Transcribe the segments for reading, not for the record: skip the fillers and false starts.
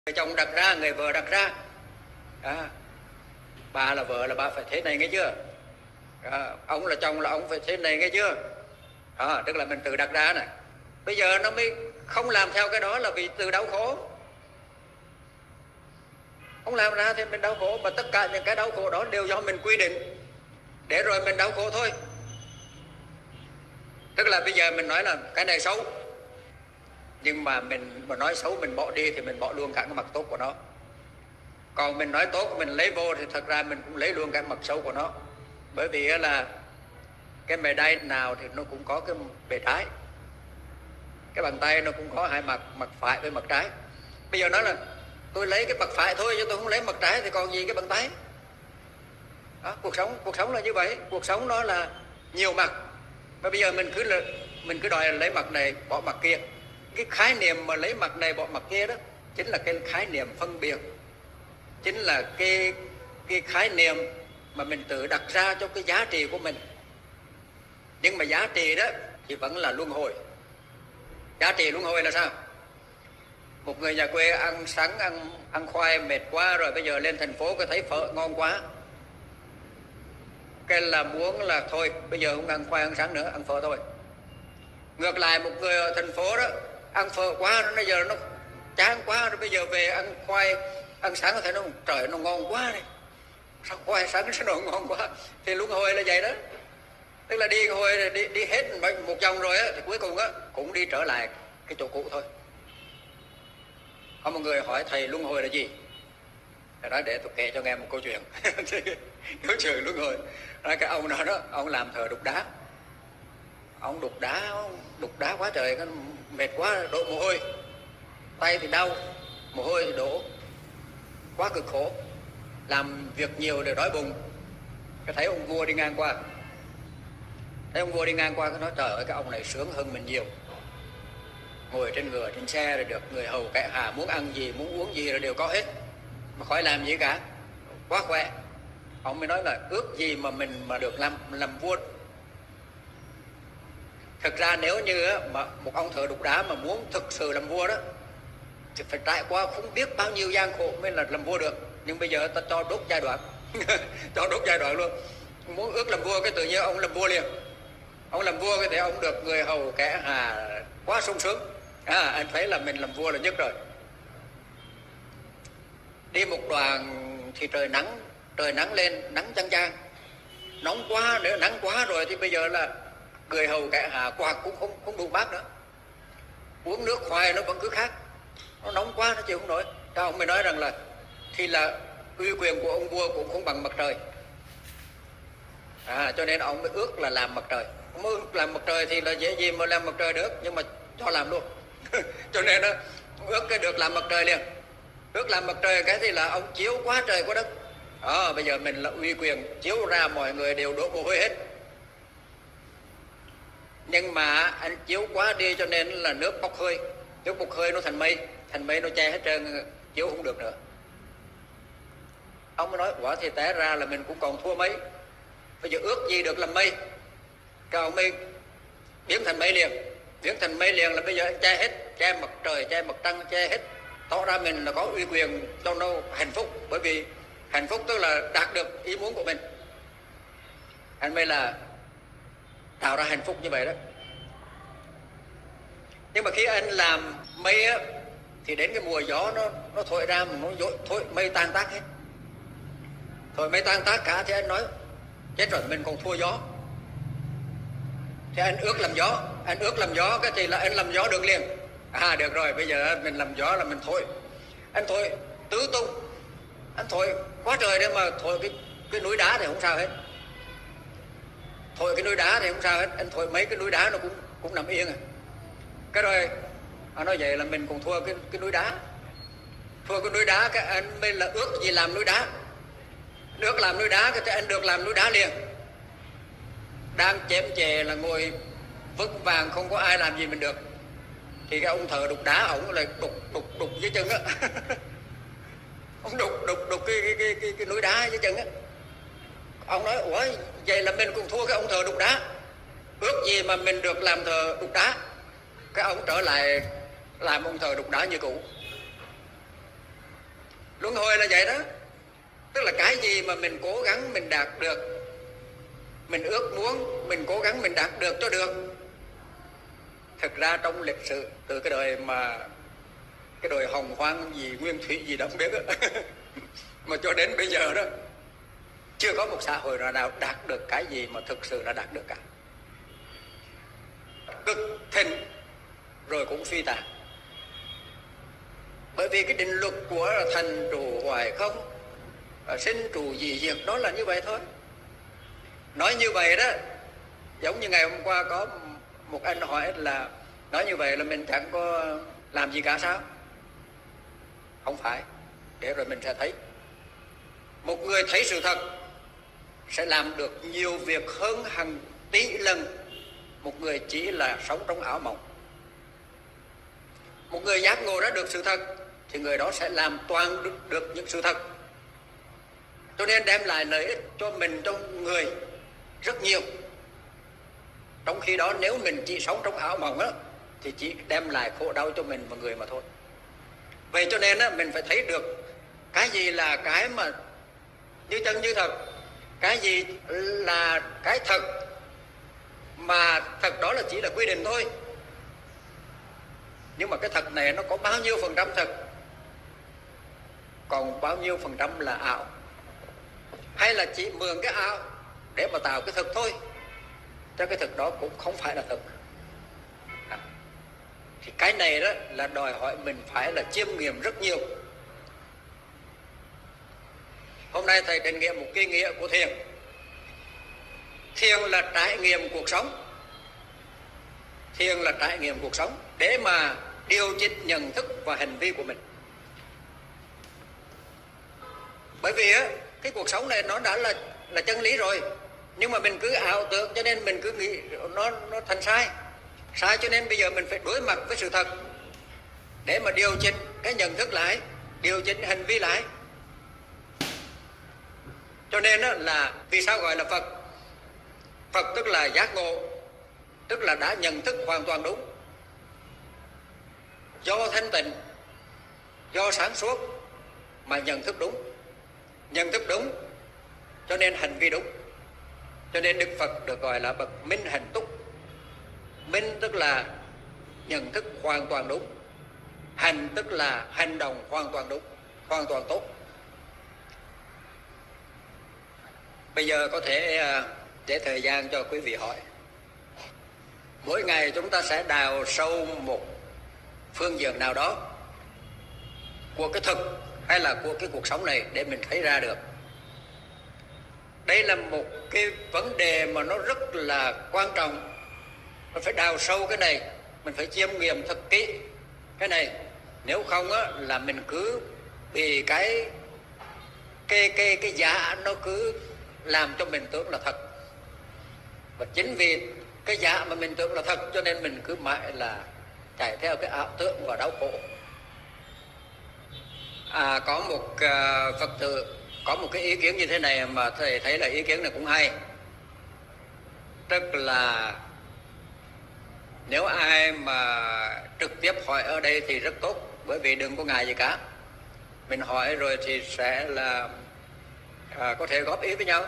người chồng đặt ra, người vợ đặt ra. Bà là vợ là bà phải thế này nghe chưa? Ông là chồng là ông phải thế này nghe chưa? Tức là mình tự đặt ra này. Bây giờ nó mới không làm theo cái đó là vì tự đau khổ. Không làm ra thì mình đau khổ, mà tất cả những cái đau khổ đó đều do mình quy định, để rồi mình đau khổ thôi. Tức là bây giờ mình nói là cái này xấu, nhưng mà mình mà nói xấu mình bỏ đi thì mình bỏ luôn cả cái mặt tốt của nó. Còn mình nói tốt mình lấy vô thì thật ra mình cũng lấy luôn cái mặt xấu của nó. Bởi vì là cái mề đay nào thì nó cũng có cái bề trái. Cái bàn tay nó cũng có hai mặt, mặt phải với mặt trái. Bây giờ nói là tôi lấy cái mặt phải thôi chứ tôi không lấy mặt trái thì còn gì cái bàn tay. Cuộc sống là như vậy. Cuộc sống nó là nhiều mặt. Mà bây giờ mình cứ đòi lấy mặt này bỏ mặt kia. Cái khái niệm mà lấy mặt này bỏ mặt kia đó chính là cái khái niệm phân biệt, chính là cái khái niệm mà mình tự đặt ra cho cái giá trị của mình. Nhưng mà giá trị đó thì vẫn là luân hồi. Giá trị luân hồi là sao? Một người nhà quê ăn sắn, ăn khoai mệt quá rồi, bây giờ lên thành phố có thấy phở ngon quá, cái là muốn là thôi bây giờ không ăn khoai ăn sắn nữa, ăn phở thôi. Ngược lại một người ở thành phố đó ăn phở quá, bây giờ nó chán quá rồi, bây giờ về ăn khoai ăn sắn có thể nó trời nó ngon quá này, sao khoai sắn nó ngon quá. Thì luân hồi là vậy đó. Tức là đi hết một vòng rồi á, thì cuối cùng á cũng đi trở lại cái chỗ cũ thôi. Có một người hỏi thầy luân hồi là gì? Thầy nói để tôi kể cho nghe một câu chuyện. Câu chuyện luân hồi. Nói cái ông nào đó, ông làm thờ đục đá. Ông đục đá quá trời, mệt quá đổ mồ hôi, tay thì đau, mồ hôi thì đổ, quá cực khổ, làm việc nhiều để đói bụng. Cái thấy ông vua đi ngang qua, cái nói trời ơi cái ông này sướng hơn mình nhiều, ngồi trên ngựa trên xe rồi được người hầu kẻ hà, muốn ăn gì muốn uống gì rồi đều có hết, mà khỏi làm gì cả, quá khỏe. Ông mới nói là ước gì mà mình mà được làm vua. Thực ra nếu như mà một ông thợ đục đá mà muốn thực sự làm vua đó thì phải trải qua không biết bao nhiêu gian khổ mới là làm vua được. Nhưng bây giờ ta cho đốt giai đoạn cho đốt giai đoạn luôn. Muốn ước làm vua cái tự nhiên ông làm vua liền. Ông làm vua cái thì ông được người hầu kẻ hà quá sung sướng. Anh thấy là mình làm vua là nhất rồi. Đi một đoạn thì trời nắng lên, nắng chang chang, nóng quá, nếu nắng quá rồi thì bây giờ là người hầu kẻ hà quạt cũng không đủ mát nữa, uống nước khoai nó vẫn cứ khác, nó nóng quá nó chịu không nổi. Các ông mới nói rằng là thì là uy quyền của ông vua cũng không bằng mặt trời. Cho nên ông mới ước là làm mặt trời. Ông mới ước làm mặt trời thì là dễ gì mà làm mặt trời được, nhưng mà cho làm luôn. Cho nên ước cái được làm mặt trời liền. Ước làm mặt trời cái thì là ông chiếu quá trời quá đất. Bây giờ mình là uy quyền, chiếu ra mọi người đều đổ mồ hôi hết. Nhưng mà anh chiếu quá đi cho nên là nước bốc hơi. Nước bốc hơi nó thành mây nó che hết trơn, chiếu không được nữa. Ông mới nói quả thì té ra là mình cũng còn thua mấy. Bây giờ ước gì được làm mây. Các ông mới biến thành mây liền là bây giờ anh che hết, che mặt trời, che mặt trăng, che hết. Tỏ ra mình là có uy quyền cho nó hạnh phúc. Bởi vì hạnh phúc tức là đạt được ý muốn của mình. Anh mới là tạo ra hạnh phúc như vậy đó. Nhưng mà khi anh làm mây á, thì đến cái mùa gió nó thổi ra mà nó thổi mây tan tác hết. Thổi mây tan tác cả thì anh nói chết rồi mình còn thua gió. Thì anh ước làm gió cái thì là anh làm gió được liền. Được rồi bây giờ mình làm gió là mình thổi. Anh thổi tứ tung, anh thổi quá trời đấy, mà thổi cái núi đá thì không sao hết. Thổi cái núi đá thì không sao hết, anh thổi mấy cái núi đá nó cũng nằm yên. Cái rồi anh nói vậy là mình còn thua cái núi đá. Thua cái núi đá cái anh mới là ước gì làm núi đá. Ước làm núi đá cái anh được làm núi đá liền. Đang chém chè là ngồi vững vàng không có ai làm gì mình được. Thì cái ông thợ đục đá ổng là đục dưới chân á. Ông đục cái núi đá dưới chân á. Ông nói ủa vậy là mình cũng thua cái ông thợ đục đá. Ước gì mà mình được làm thợ đục đá. Cái ông trở lại làm ông thợ đục đá như cũ. Luân hồi là vậy đó. Tức là cái gì mà mình cố gắng mình đạt được, mình ước muốn, mình cố gắng mình đạt được cho được. Thực ra trong lịch sử từ cái đời Hồng Hoang gì Nguyên Thủy gì đó không biết đó. Mà cho đến bây giờ đó chưa có một xã hội nào đạt được cái gì mà thực sự là đạt được cả. Cực thịnh rồi cũng suy tàn. Bởi vì cái định luật của thành trụ hoại không, sinh trụ dị diệt, đó là như vậy thôi. Nói như vậy đó, giống như ngày hôm qua có một anh hỏi là nói như vậy là mình chẳng có làm gì cả sao? Không phải, để rồi mình sẽ thấy. Một người thấy sự thật sẽ làm được nhiều việc hơn hàng tỷ lần một người chỉ là sống trong ảo mộng. Một người giác ngộ ra được sự thật thì người đó sẽ làm toàn được những sự thật. Cho nên đem lại lợi ích cho mình, cho người rất nhiều. Trong khi đó nếu mình chỉ sống trong ảo mộng đó, thì chỉ đem lại khổ đau cho mình và người mà thôi. Vậy cho nên đó, mình phải thấy được cái gì là cái mà như chân như thật, cái gì là cái thật, mà thật đó là chỉ là quy định thôi. Nhưng mà cái thật này nó có bao nhiêu phần trăm thật, còn bao nhiêu phần trăm là ảo, hay là chỉ mượn cái ảo để mà tạo cái thực thôi, cho cái thực đó cũng không phải là thực. Thì cái này đó là đòi hỏi mình phải là chiêm nghiệm rất nhiều. Hôm nay thầy định nghĩa một cái nghĩa của thiền. Thiền là trải nghiệm cuộc sống. Thiền là trải nghiệm cuộc sống để mà điều chỉnh nhận thức và hành vi của mình. Bởi vì á, cái cuộc sống này nó đã là chân lý rồi, nhưng mà mình cứ ảo tưởng cho nên mình cứ nghĩ nó thành sai. Sai cho nên bây giờ mình phải đối mặt với sự thật để mà điều chỉnh cái nhận thức lại, điều chỉnh hành vi lại. Cho nên á, là vì sao gọi là Phật? Phật tức là giác ngộ, tức là đã nhận thức hoàn toàn đúng. Do thanh tịnh, do sáng suốt mà nhận thức đúng. Nhận thức đúng cho nên hành vi đúng. Cho nên Đức Phật được gọi là bậc minh hạnh túc. Minh tức là nhận thức hoàn toàn đúng, hành tức là hành động hoàn toàn đúng, hoàn toàn tốt. Bây giờ có thể để thời gian cho quý vị hỏi. Mỗi ngày chúng ta sẽ đào sâu một phương diện nào đó của cái thực hay là của cái cuộc sống này để mình thấy ra được. Đây là một cái vấn đề mà nó rất là quan trọng. Mình phải đào sâu cái này, mình phải chiêm nghiệm thật kỹ cái này. Nếu không á, là mình cứ bị cái giả nó cứ làm cho mình tưởng là thật. Và chính vì cái giả mà mình tưởng là thật cho nên mình cứ mãi là chạy theo cái ảo tưởng và đau khổ. Có một Phật tử có một cái ý kiến như thế này mà thầy thấy là ý kiến này cũng hay. Tức là nếu ai mà trực tiếp hỏi ở đây thì rất tốt, bởi vì đừng có ngại gì cả. Mình hỏi rồi thì sẽ là có thể góp ý với nhau.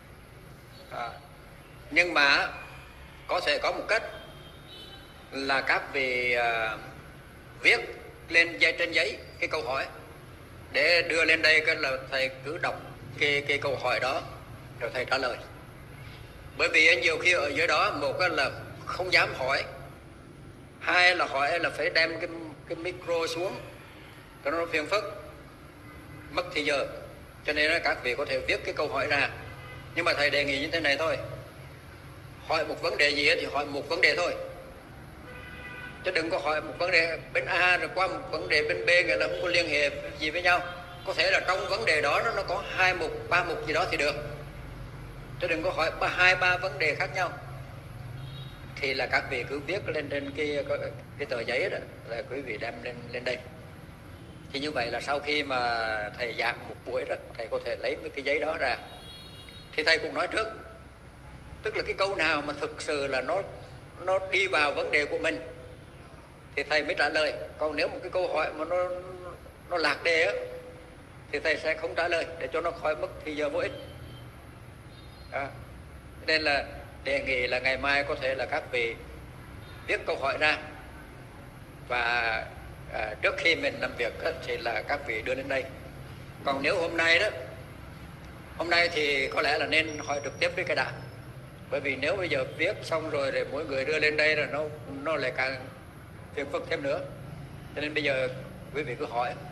Nhưng mà có thể có một cách là các vị viết lên trên giấy cái câu hỏi để đưa lên đây, cái là thầy cứ đọc cái câu hỏi đó rồi thầy trả lời. Bởi vì nhiều khi ở dưới đó, một là không dám hỏi, hai là hỏi là phải đem cái micro xuống cho nó phiền phức, mất thì giờ. Cho nên là các vị có thể viết cái câu hỏi ra. Nhưng mà thầy đề nghị như thế này thôi, hỏi một vấn đề gì thì hỏi một vấn đề thôi, chứ đừng có hỏi một vấn đề bên A rồi qua một vấn đề bên B, nghĩa là không có liên hệ gì với nhau. Có thể là trong vấn đề đó nó có 2 mục, 3 mục gì đó thì được, chứ đừng có hỏi 2-3 vấn đề khác nhau. Thì là các vị cứ viết lên trên cái tờ giấy đó, là quý vị đem lên đây. Thì như vậy là sau khi mà thầy giảng một buổi đó, thầy có thể lấy cái giấy đó ra. Thì thầy cũng nói trước, tức là cái câu nào mà thực sự là nó đi vào vấn đề của mình thì thầy mới trả lời. Còn nếu một cái câu hỏi mà nó lạc đề á, thì thầy sẽ không trả lời để cho nó khỏi mất thì giờ vô ích. Nên là đề nghị là ngày mai có thể là các vị viết câu hỏi ra, và trước khi mình làm việc thì là các vị đưa lên đây. Còn nếu hôm nay thì có lẽ là nên hỏi trực tiếp với cái đảng, bởi vì nếu bây giờ viết xong rồi để mỗi người đưa lên đây là nó lại càng phiền phức thêm nữa. Cho nên bây giờ quý vị cứ hỏi.